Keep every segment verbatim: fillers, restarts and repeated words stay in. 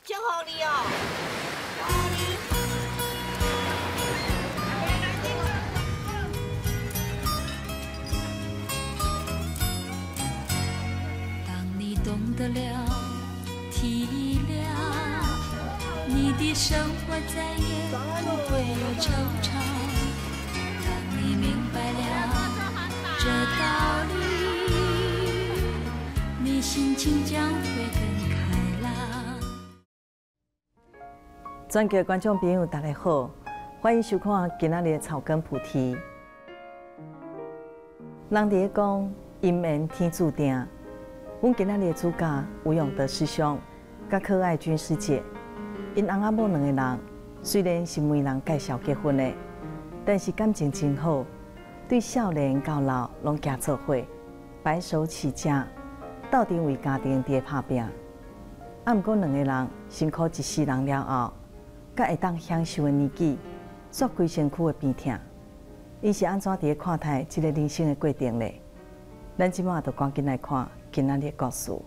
祝福你哦。 当你懂得了体谅，你的生活再也不会有惆怅。当你明白了这道理，你心情将会更开朗。 全国观众朋友，大家好，欢迎收看今仔日的草根菩提。人伫讲因缘天注定，阮今仔日的主角吴永德师兄，甲柯爱君师姐，因翁仔某两个人虽然是媒人介绍结婚的，但是感情真好，对少年到老拢行做伙，白手起家，斗阵为家庭伫拍拼。啊，毋过两个人辛苦一世人了后，甲会当享受的年纪，煞规身躯的病痛，伊是安怎伫看待即个人生的过程呢？咱即马就赶紧来看今仔日的故事。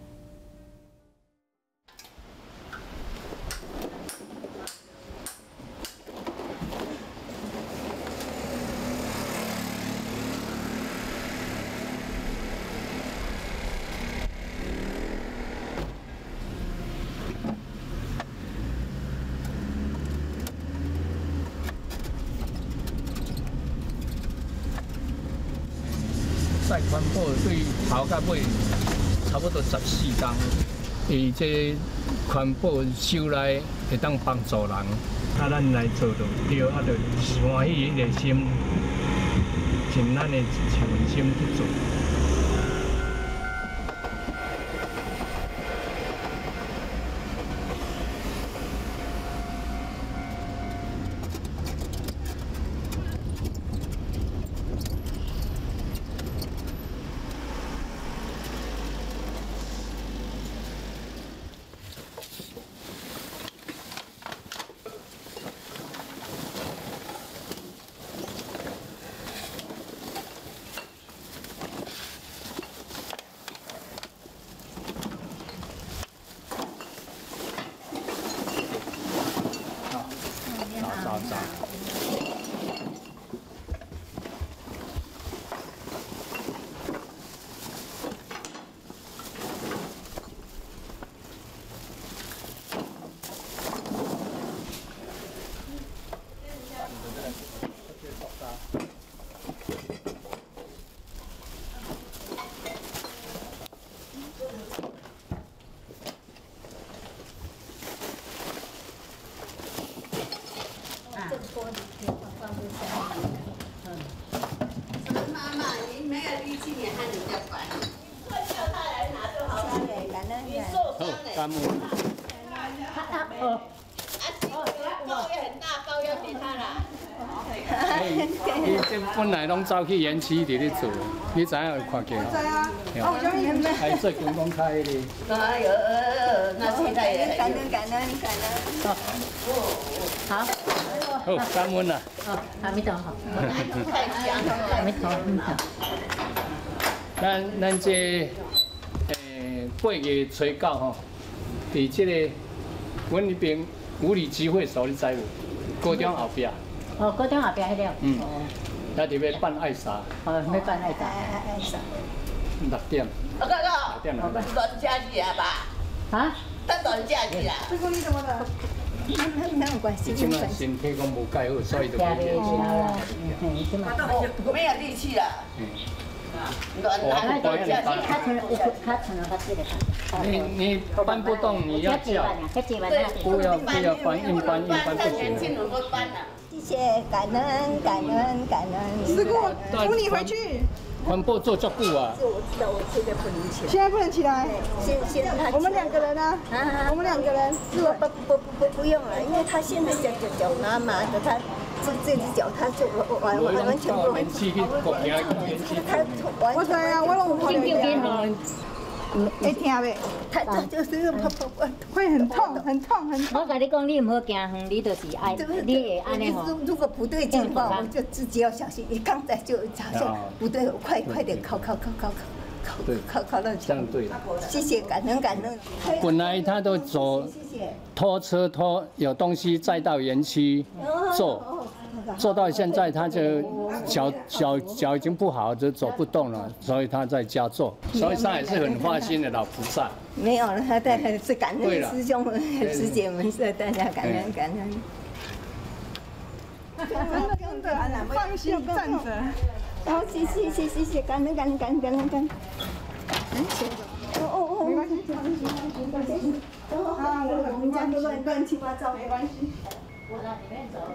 赛宽坡对头到尾差不多十四工，伊这宽坡修来会当帮助人，啊，咱来做就对，啊，就欢喜迄个心，尽咱的一份心去做。干木。哦。啊，包也很大，包要给他啦。伊这本来拢走去园区伫咧做，你知影有看见？我知啊。啊，我叫你咩？还做公公开的。 哎呦，那现在也感恩感恩感恩。好。 好，感恩啦。 哦，还没到好。还没到，还没到。 咱咱这诶八月初九吼。伫即个，阮迄边五里集会所，你知无？高中后壁。 哦，高中后壁迄个。 嗯。遐伫要办爱莎。 哦，要办爱莎，爱爱莎。 六点。 哥哥， 六点两点。 短假期啊吧？啊？等短假期啦。这个你怎么的？没有关系。 今仔身体讲无介好，所以就冇练习。 哦，没有力气了。嗯。 我不管你搬。 他存了，他存了，他自己的。 你你搬不动，你要叫。不要不要搬，硬搬硬搬不行。 谢谢，感恩感恩感恩。 师姑，扶你回去。 帆布做足久啊。 我知道，我现在不能起来。 现在不能起来。 现现在我们两个人呢？啊，我们两个人。 是不不不不不用了，因为他现在脚脚脚麻麻的，他这这只脚他就完完完全不会。他完。 我知啊，我拢有看到。会痛袂？ 他他就是啪啪啪， 会很痛，很痛，很痛。 我跟你讲，你唔好惊远，你就是爱，你会安尼吼。 如如果不对劲的话，我就自己要小心。你刚才就好像不对，快快点靠靠靠靠靠对， 考考到这样对。 谢谢，感恩感恩。 本来他都走拖车拖有东西载到园区做，做到现在他就脚脚脚已经不好，就走不动了，所以他在家做，所以他也是很花心的老菩萨。 没有了，他大概是感恩师兄们、师姐们，是大家感恩感恩。 放心站着。 好，谢谢谢谢谢，感恩感恩感恩感恩感恩。哦哦哦，没关系，放心放心，谢谢。啊，我们家都乱乱七八糟，没关系。我到里面走。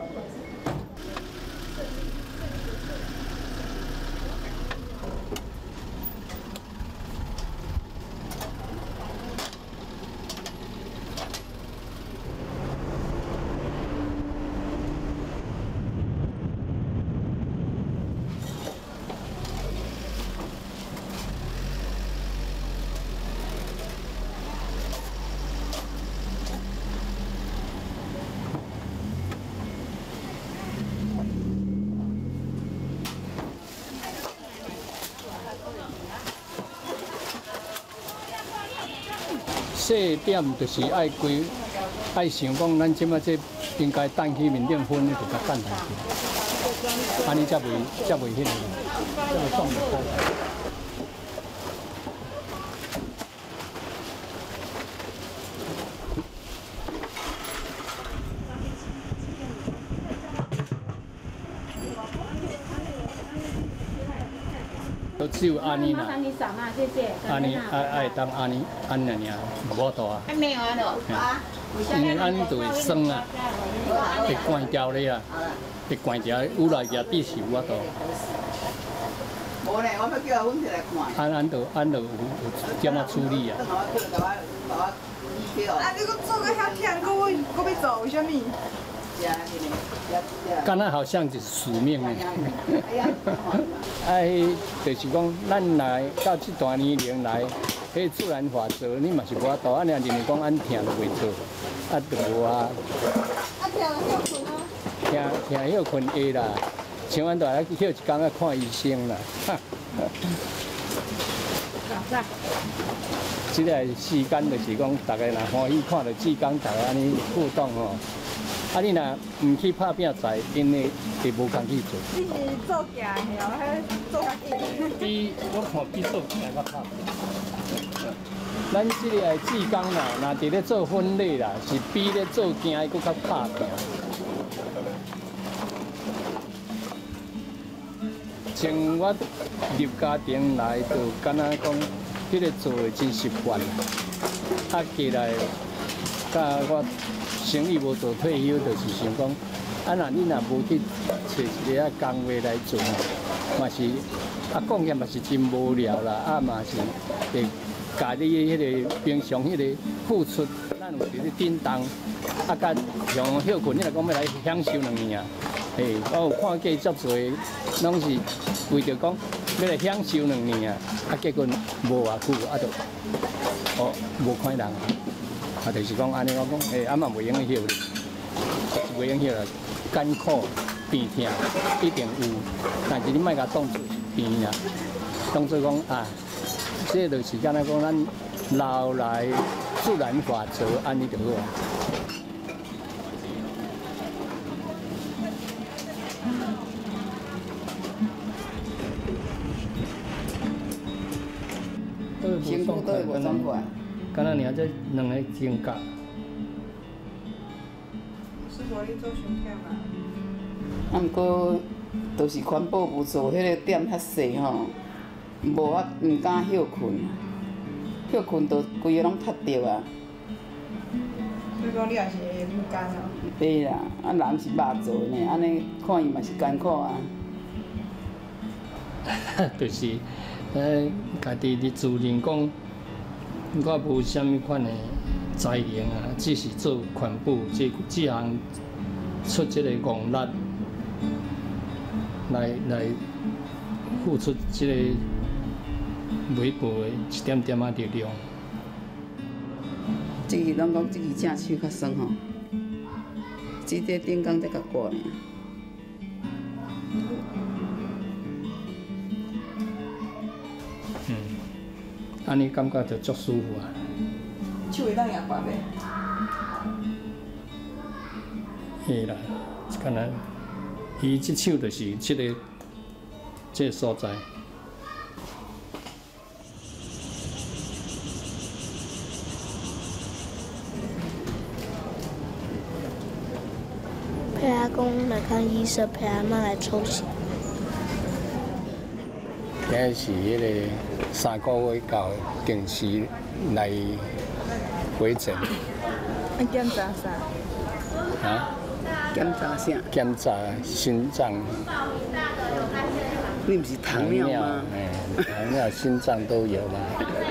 细点就是爱规，爱想讲，咱即马这应该等去面顶分，就甲等下去，安尼才袂才袂迄个，才袂撞袂开。都只有安尼啦，安尼爱爱当安尼安尼尔，无多啊。 还没有啊， 因为安尼就会酸啊，会关掉咧啊，会关掉，有来也必是有法度。 无咧，我要叫阮起来看。 安安就安就有有点仔处理啊。 啊，你搁做个遐忝，搁我搁要做，为什么？ 敢若好像是使命呢。哎，就是讲，咱来到这段年龄来，迄自然法则，你嘛是无法度，安尼认为讲安听就袂做，啊，就无啊。 啊，听了休困啊。 听听休困会啦，像阮都来休一工啊看医生啦。即个时间就是讲，大家若欢喜看到志刚，大家安尼互动吼。啊，你若唔去拍拼赛，因为会无工去做。 你是做行的哦，迄做较硬。 比我看比做行较拍拼。咱即个志刚啦，若伫咧做婚礼啦，是比咧做行的佫较拍拼。像我入家庭来，就敢若讲，迄个做的真习惯。啊，起来，甲我。生意无做退休，就是想讲，啊那你若无去找一个啊工作来做吼，嘛是啊讲起嘛是真无聊啦，啊嘛是会家己迄个平常迄个付出，咱有伫咧叮当，啊甲像休困，你若讲要来享受两年啊，嘿，我有看过足侪，拢是为着讲要来享受两年啊，啊结果无偌久啊就哦无看人。啊，就是讲安尼，我讲，诶，啊嘛袂用去休咧，袂用休啦，艰苦病痛一定有，但是你莫甲当作是病啊，当作讲啊，这就是敢若讲咱老来自然法则，安尼就好啊。 辛苦都会无总管。 敢若尔这两个情角。 师傅，你做伤忝啊？ 啊，毋过都是环保无做，迄个点较细吼，无法毋敢休困，休困都规个拢塌着啊。 所以讲你也是会敏感哦。 对啦，啊人是肉做呢，安尼看伊嘛是艰苦啊。 就是，呃，家己伫自认讲。我无啥物款的才能啊，只是做环保，这这项出这个功力，来来付出这个微薄的一点点仔力量。 这个拢讲这个正手较酸吼，只在顶工才甲挂呢。 嗯。 安尼感觉就足舒服啊。 手会当也拔袂？ 嘿啦，敢若伊即手就是即、这个即、这个所在。 陪阿公来看医生，陪阿妈来抽血。 今日是迄个三个月到定时来回诊。 啊，检查啥？ 啊？ 检查啥？ 检查心脏。 你毋是糖尿吗？ 哎，糖尿、心脏都有啦。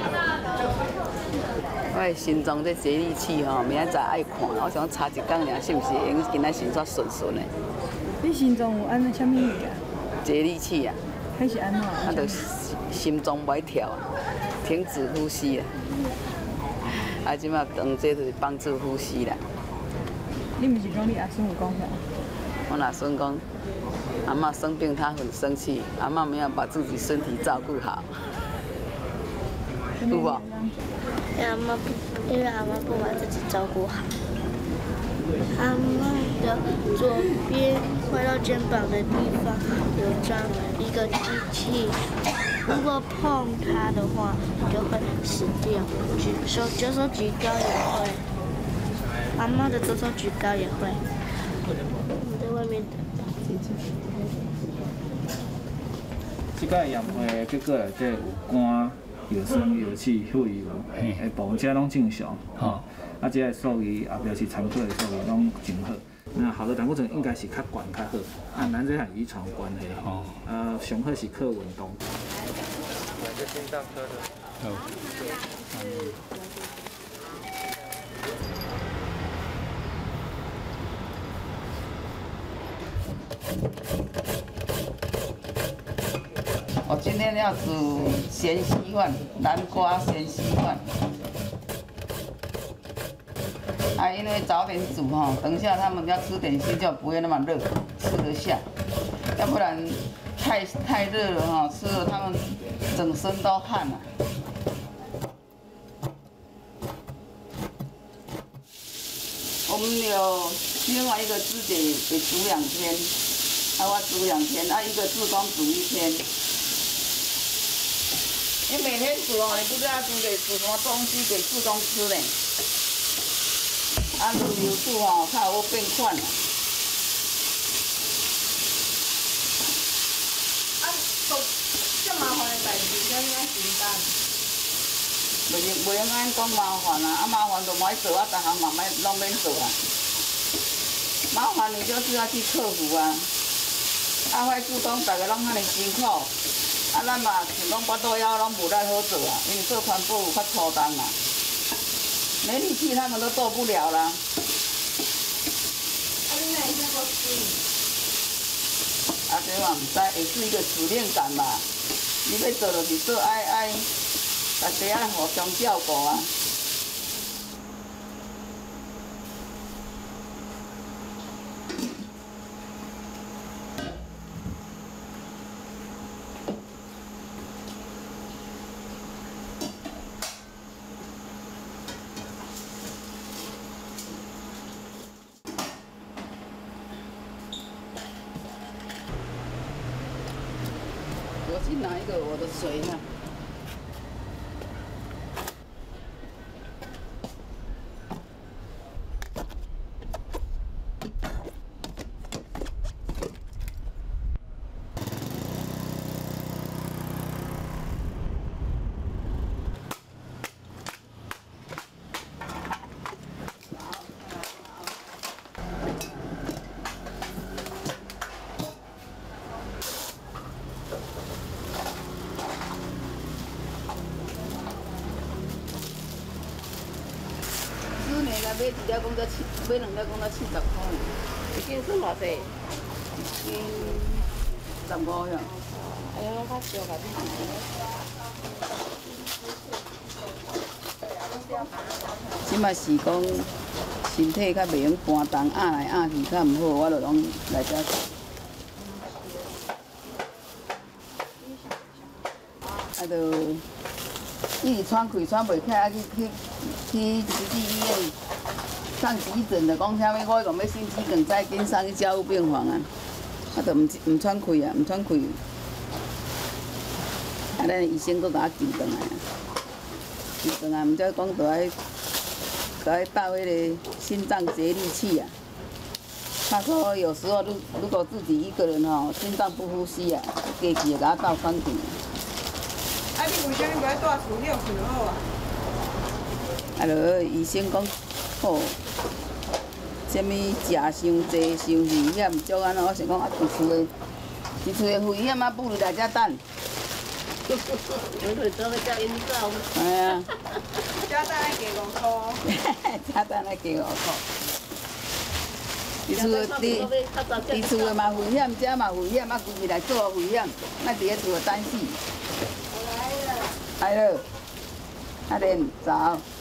我的心脏这节律器吼，明仔载爱看，我想查一工尔，是毋是会用今仔先煞顺顺的？ 你心脏有安那啥物物啊？ 节律器啊， 还是安怎？ 啊，就心脏袂跳啊，停止呼吸啊。啊，即马当这就是帮助呼吸啦。 你毋是讲你阿孙有讲啥？ 我阿孙讲，阿嬷生病，她很生气，阿嬷没有把自己身体照顾好，有无？ 阿妈不，因为阿妈不把自己照顾好。阿妈的左边快到肩膀的地方有装一个机器，如果碰它的话，你就会死掉。举手左手举高也会，阿妈的左手举高也会。你在外面等。 即个验血结果内底有肝、有酸、有气、血有诶部分，这拢正常。吼，啊，这个数据后壁是参考的数据拢真好。那好的胆固醇应该是较悬较好，啊，咱这项遗传有关系。哦。呃，上好是靠运动。 来个心脏科的。好。 我今天要煮咸稀饭，南瓜咸稀饭。啊，因为早点煮哈，等一下他们要吃点心就不会那么热，吃得下。要不然太太热了哈，吃了他们整身都汗了。我们有另外一个师姐也煮两天，啊，我煮两天，啊，一个志工煮一天。你每天煮哦，你不知道煮给煮什么东西给志工吃呢？啊，轮流煮哦，较好变款啦。啊，做这麻烦的代志，怎样承担？袂用袂用安讲麻烦啊，啊麻烦就莫做啊，逐项嘛莫拢免做啊。麻烦你就是要去克服啊。啊，歹志工，大家拢遐尼辛苦。啊，咱嘛像讲巴肚枵拢无咱好做啊，因为做环保有较粗重啊，没力气他们都做不了啦。啊，你哪会这么水？啊，这嘛唔知，也是一个使命感吧。你要做就是做，爱爱，大家爱互相照顾啊。我去拿一个我的水哈。买一只讲才七，买两只讲才七十块，一斤算偌济？一斤十五样。哎呀，我较少甲你讲。即摆是讲身体较袂用搬动，压来压去较毋好，我就拢来遮。啊，就伊是喘气喘袂起来，去去去实际医院上急诊的，讲啥物？我讲要心肌梗塞，紧送去加护病房啊！啊，就毋毋喘气啊，毋喘气。啊，咱医生佫甲我救转来，救转来，毋则讲着爱，着爱倒迄个心脏节律器啊。他说有时候如如果自己一个人吼，心脏不呼吸啊，家己会甲我倒喘气。 啊，你为啥物不爱住厝里困就好啊？ 啊，落医生讲好，啥物食伤济、伤危险，足安怎？我想讲啊，伫厝的，伫厝的危险啊，不如来遮等。我去做个遮引走。哎呀。遮等来加五箍。遮等来加五箍。伫厝的，伫伫厝的嘛危险，遮嘛危险，啊，规日来做危险，莫伫咧厝等死。来了，阿莲走。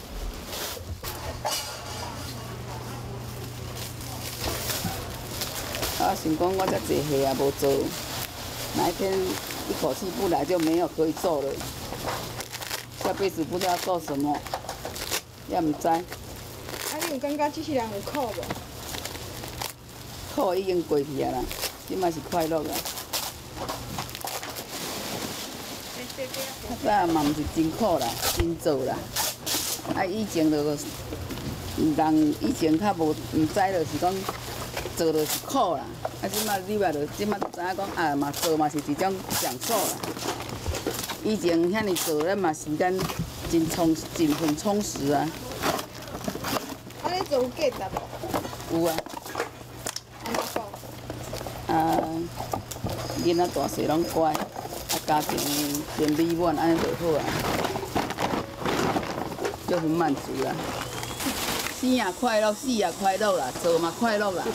我想讲，我遮济岁也无做，哪一天一口气不来就没有可以做了。下辈子不知道做什么，也唔知。啊， 你有感觉这世人有苦无？ 苦已经过去啊啦，即摆是快乐啊。较早嘛毋是真苦啦，真做啦。啊，以前就人以前较无毋知，就是讲做就是苦啦。啊，即摆你话就即摆就知影讲啊嘛做嘛是一种享受啦。以前遐尼做咱嘛时间真充真很充实啊。 啊，你做有价值无？ 有啊。 安怎讲？ 啊，囡仔大细拢乖。啊，家庭变美满，安尼就好啊，就很满足啦。生也快乐，死也快乐啦，做嘛快乐啦。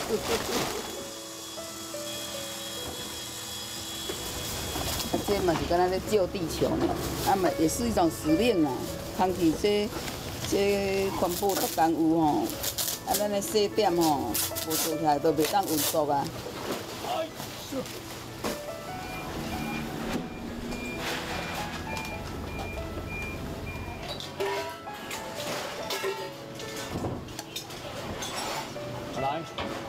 啊，这嘛是敢若咧救地球呢，啊嘛也是一种使命啊。空气这这环保足工有吼，啊咱咧细点吼，无做起来都袂当运作啊。 来。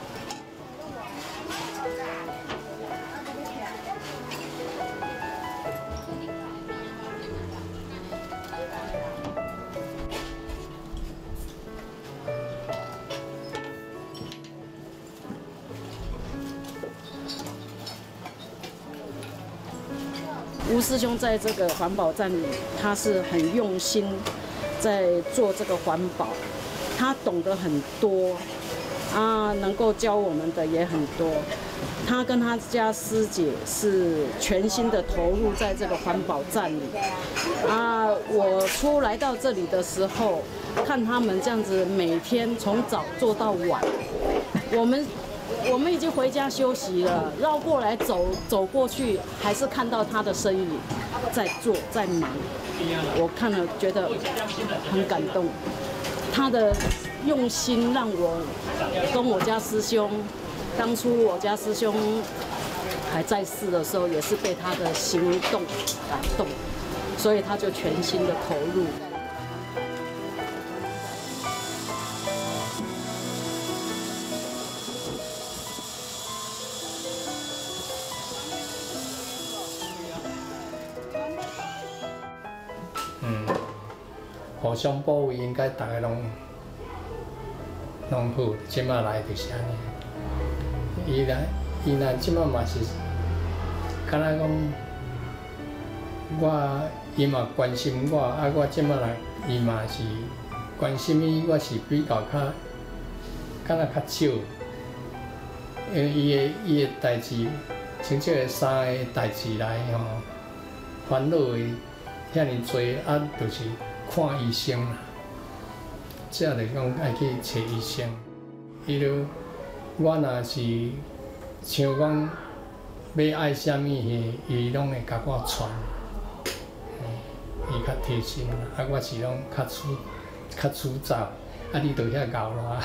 吴师兄在这个环保站里，他是很用心在做这个环保，他懂得很多啊，能够教我们的也很多。他跟他家师姐是全心的投入在这个环保站里啊。我初来到这里的时候，看他们这样子每天从早做到晚，我们。我们已经回家休息了，绕过来走走过去，还是看到他的身影在做在忙。我看了觉得很感动，他的用心让我跟我家师兄，当初我家师兄还在世的时候，也是被他的行动感动，所以他就全心的投入。 互相保护，应该大家拢拢好。即摆来就是安尼。伊来，伊来即摆嘛是，敢若讲，我伊嘛关心我，啊，我即摆来，伊嘛是关心伊，我是比较较，敢若较少。因为伊的伊的代志，像即个三个代志来吼，烦恼的遐尼多，啊，就是。看医生啦，这就讲爱去找医生。伊就我若是像讲要爱啥物嘢，伊拢会甲我传，伊较贴心啦。啊，我是拢较粗较粗糙，啊，你着遐咬啦。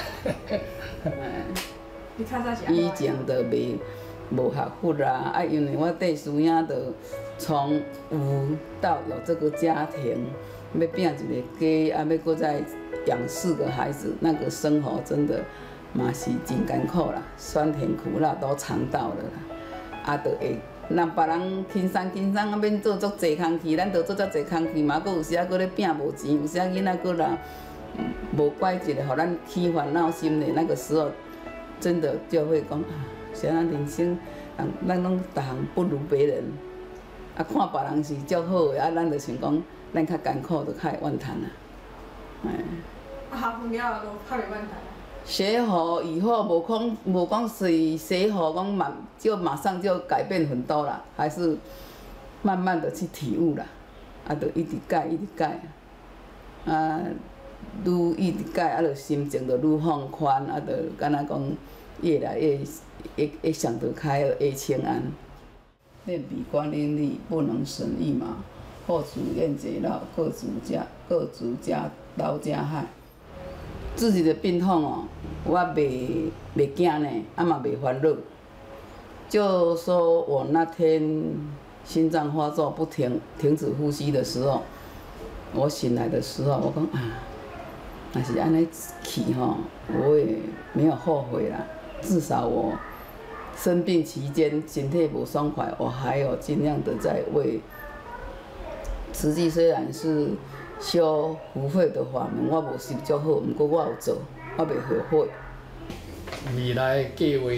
以前就袂无学佛啦，啊，因为我弟师兄就从无到有这个家庭。 要拼一个家，啊，要搁再养四个孩子，那个生活真的嘛是真艰苦啦，酸甜苦辣都尝到了啦，啊，就会。 那别人轻松轻松啊，免做足济工课，咱着做遮济工课嘛，搁有时啊搁咧拼无钱，有时啊囡仔搁来无拐一个，互咱起烦恼心的那个时候，真的就会讲啊，现在人生，人咱拢逐项不如别人，啊看别人是足好的，啊咱就想讲，咱较艰苦就较会怨叹啊，哎。啊，学分了后都较袂怨叹。 学好以后，无讲无讲是学好，讲马就马上就改变很多啦，还是慢慢的去体悟啦，啊，就一直改一直改，啊，愈一直改，啊，就心情就愈放宽，啊，就敢若讲越来越越越想得开，越清安。练笔观念力，不能省一马，后主燕贼老，各族家各族家刀家害。 自己的病痛哦，我袂袂惊呢，啊嘛袂烦恼。就说我那天心脏发作不停停止呼吸的时候，我醒来的时候，我讲啊，若是安尼去吼，我也没有后悔啦。至少我生病期间身体不爽快，我还有尽量的在为。慈济虽然是。 修福慧的法门，我无修足好，毋过我有做，我袂后悔。 未来的计划，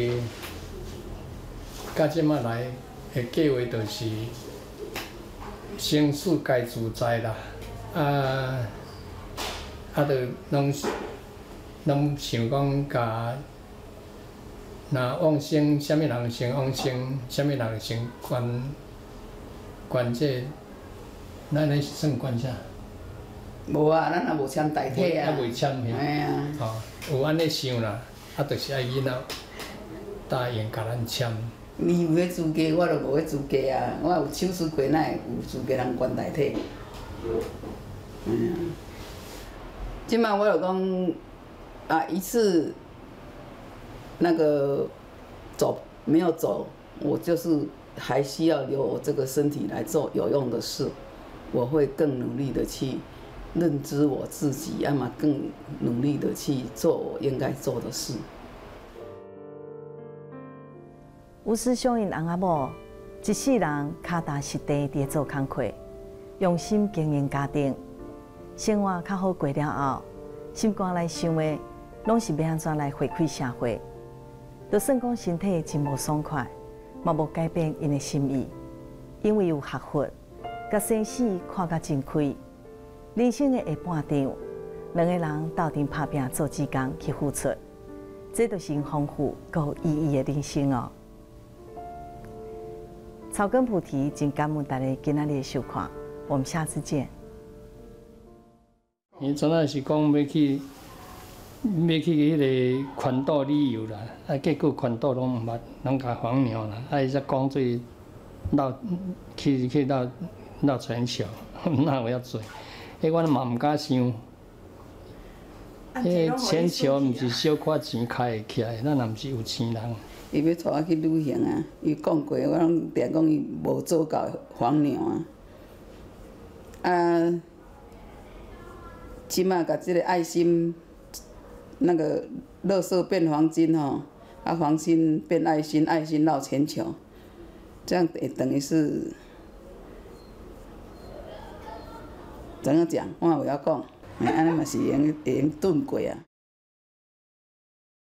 到即马来的计划就是生死该自在啦，啊，啊，着拢拢想讲甲，若往生，啥物人先往生，啥物人先关关这，咱咧算关啥？ 无啊，咱也无签代替啊。 还未签嘿。 哎呀。 吼，有安尼想啦，啊，就是爱囡仔答应甲咱签。 你有迄资格，我就无迄资格啊！我有手术过，哪会有资格人管代替？哎呀。即摆我就讲，啊，一次那个走没有走，我就是还需要留我这个身体来做有用的事，我会更努力的去。 认知我自己，要么更努力的去做我应该做的事。 吴师兄因翁仔某一世人脚踏实地伫做工课，用心经营家庭，生活较好过了后，心肝来想的，拢是要安怎来回馈社会。就算讲身体真无爽快，嘛无改变因的心意，因为有学佛，甲生死看甲真开。 人生的下半场，两个人斗阵打拼做志工去付出，这就是丰富、有意义的人生哦。草根菩提，真感恩大家今仔日的收看，我们下次见。 伊阵仔是讲要去，要去迄个环岛旅游啦，啊，结果环岛拢毋捌，拢甲黄鸟啦，啊，伊则讲做绕去去绕绕全球，哪有遐做？ 迄阮嘛毋敢想，迄全球毋是小可钱开会起来，咱也毋是有钱人。 伊要带我去旅行啊！伊讲过，我拢定讲伊无做到黄鸟啊。啊，即马甲即个爱心，那个垃圾变黄金吼，啊，黄金变爱心，爱心绕全球，这样也等于是。 怎样讲？我也袂晓讲，哎，安尼嘛是会用会用顿过啊。